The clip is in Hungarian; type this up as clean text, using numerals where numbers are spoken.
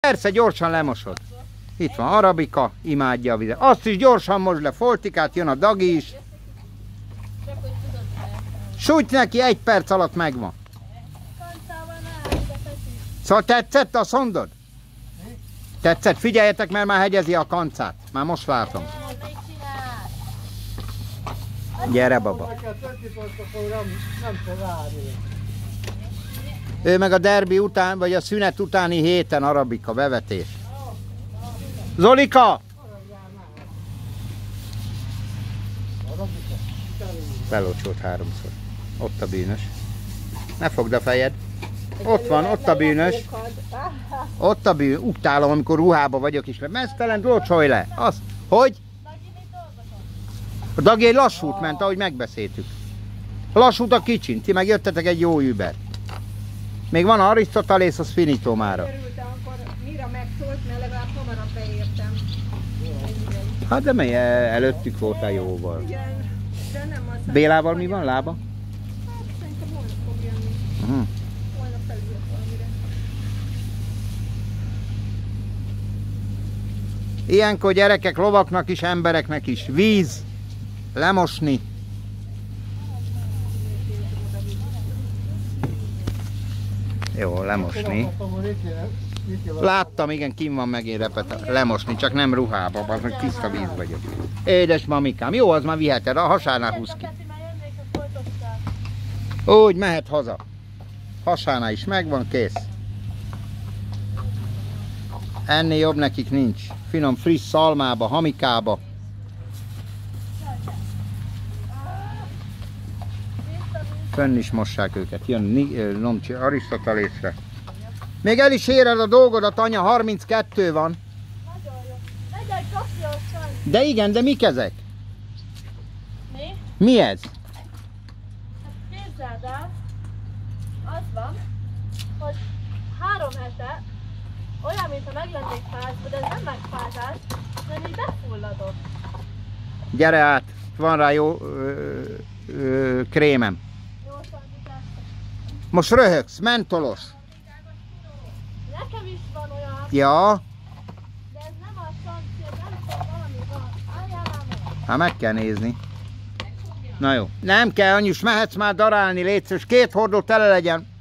Persze, gyorsan lemosod. Itt van Arabika, imádja a vizet. Azt is gyorsan mosd le, Foltikát, jön a Dagi is. Sújt neki, 1 perc alatt megvan. Szóval tetszett a szondod? Tetszett? Figyeljetek, mert már hegyezi a kancát. Már most látom. Gyere, baba. Ő meg a derbi után, vagy a szünet utáni héten Arabika, bevetés. Zolika! Belocsolt 3-szor. Ott a bűnös. Ne fogd a fejed. Ott van, ott a bűnös. Ott a bűnös. Utálom, amikor ruhába vagyok is. Mesztelen, locsolj le. Azt. Hogy? A Dagi egy lassút ment, ahogy megbeszéltük. Lassút a kicsin. Ti meg jöttetek egy jó übert. Még van Arisztotelész, az finito mára. Mire megszólt, mert legalább hamarabb beértem. Hát de mely előttük voltál jóval. Igen, de nem az. Bélával mi van, lába? Hát szerintem holnap fog jönni. Holnap felüljött valamire. Ilyenkor gyerekek, lovaknak is, embereknek is. Víz, lemosni. Jó, lemosni. Láttam, igen, kim van megint repet. Lemosni, csak nem ruhába, az meg tiszta víz vagyok. Édes mamikám, jó, az már viheted, a hasánál húz ki. Úgy, mehet haza. Hasánál is megvan, kész. Ennél jobb nekik nincs. Finom, friss szalmába, hamikába. Fönn is mossák őket. Jön Arisztotelészre. Még el is éred a dolgodat, anya, 32 van. Nagyon jó. Legyen kapja. De igen, de mik ezek? Mi? Mi ez? Hát képzeld el, az van, hogy 3 hete olyan, mintha meg lennék fázva, de ez nem megfázás, hanem így befulladott. Gyere át, van rá jó krémem. Most röhögsz, mentolos. Nekem is van olyan, Ja, de ez nem a szankció, nem tudom, valami van. Álljál már meg. hát meg kell nézni. Na jó. Nem kell, anyus, mehetsz már darálni, légy szíves, 2 hordó tele legyen.